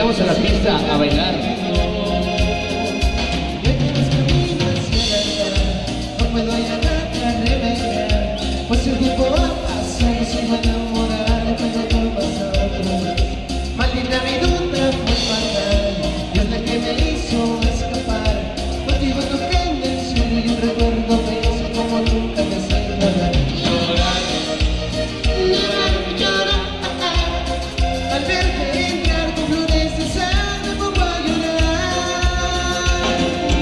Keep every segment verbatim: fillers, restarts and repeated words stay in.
invitamos a la pista a bailar. No puedo ya nada remediar, pues el tiempo va pasando sin enamorar, pero todo pasa otro. Maldita mi duda fue fatal, y es la que me hizo escapar. Contigo toqué el cielo y un recuerdo me hizo como nunca te sé llorar. Llorar, Llorar, llorar, al verte entrar con flores de sal me pongo a llorar.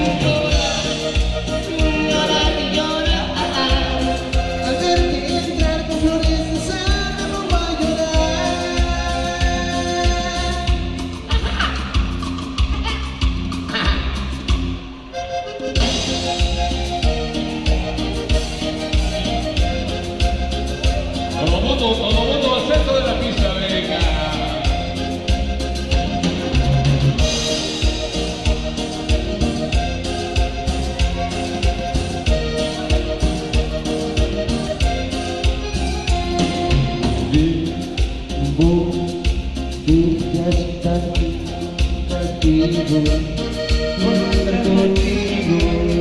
Llorar, llorar, al verte entrar con flores de sal me pongo a llorar. todo mundo, todo mundo al centro de la pista, venga. Vivo que ya está contigo, por estar contigo,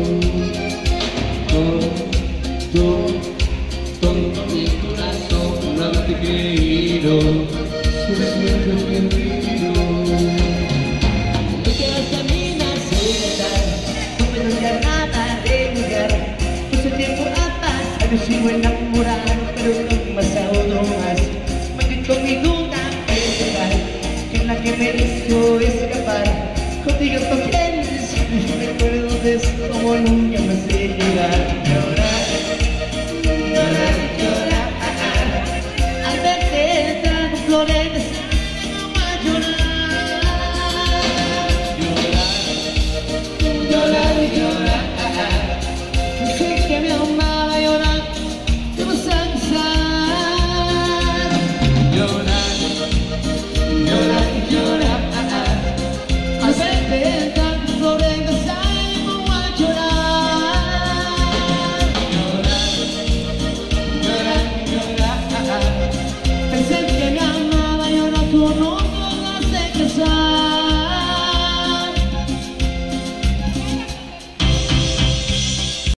todo, todo mi corazón no te quiero, se siente perdido. Me quedas a mí la soledad, no puedo ya nada remediar, pues el tiempo ha pasado, yo sigo enamorado, pero